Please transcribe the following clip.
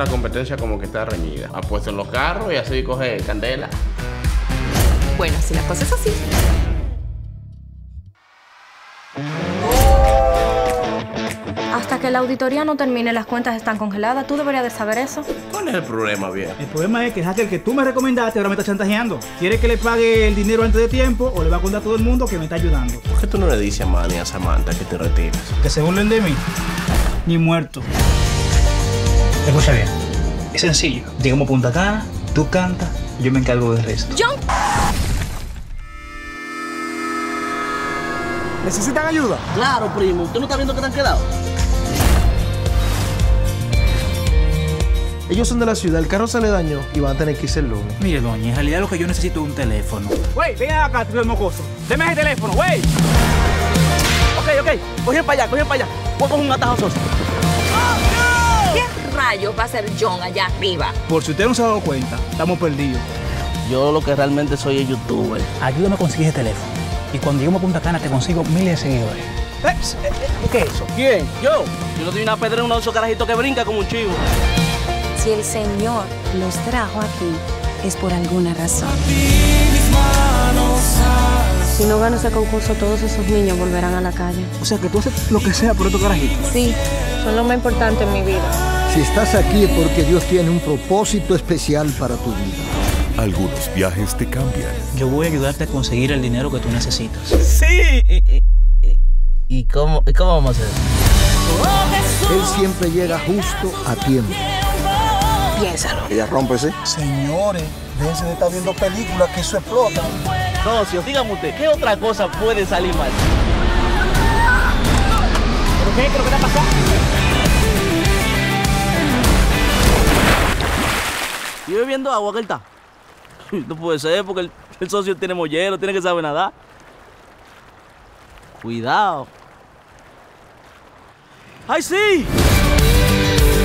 la competencia como que está reñida. Apuesto en los carros y así coge candela. Bueno, si la cosa es así. Hasta que la auditoría no termine, las cuentas están congeladas. Tú deberías de saber eso. ¿Cuál es el problema, viejo? El problema es que el hacker que tú me recomendaste ahora me está chantajeando. ¿Quiere que le pague el dinero antes de tiempo o le va a contar a todo el mundo que me está ayudando? ¿Por qué tú no le dices a Manny y a Samantha que te retires? Que se burlen de mí. Ni muerto. Escucha bien. Es sencillo. Llegamos a Punta Cana, tú cantas, yo me encargo del resto. ¡John! ¿Necesitan ayuda? Claro, primo. ¿Usted no está viendo que te han quedado? Ellos son de la ciudad, el carro se le dañó y van a tener que irse el lunes. Mire, doña, en realidad lo que yo necesito es un teléfono. Güey, venga acá, tú eres mocoso. Deme ese teléfono, güey. Ok. Cogen para allá. Voy a coger un atajo soso. ¿Qué rayos va a hacer John allá arriba? Por si usted no se ha dado cuenta, estamos perdidos. Yo lo que realmente soy es youtuber. Ayúdame a conseguir ese teléfono. Y cuando lleguemos a Punta Cana te consigo miles de seguidores. ¿Qué es eso? ¿Quién? Yo no doy una pedra en uno de esos carajitos que brinca como un chivo. Si el Señor los trajo aquí, es por alguna razón. Si no gano ese concurso, todos esos niños volverán a la calle. O sea, que tú haces lo que sea por estos carajitos. Sí, son lo más importante en mi vida. Si estás aquí es porque Dios tiene un propósito especial para tu vida. Algunos viajes te cambian. Yo voy a ayudarte a conseguir el dinero que tú necesitas. ¡Sí! ¿Y cómo vamos a hacer eso? Él siempre llega justo a tiempo. Piénsalo. Ella rompe, ¿sí? Señores, déjense de estar viendo películas que eso explota. No, si os dígame usted, ¿qué otra cosa puede salir mal? ¿Pero qué? ¿Qué es lo que está pasando? ¿Y bebiendo agua que él está? No puede ser porque el socio tiene mollero, tiene que saber nadar. Cuidado. ¡Ay, sí!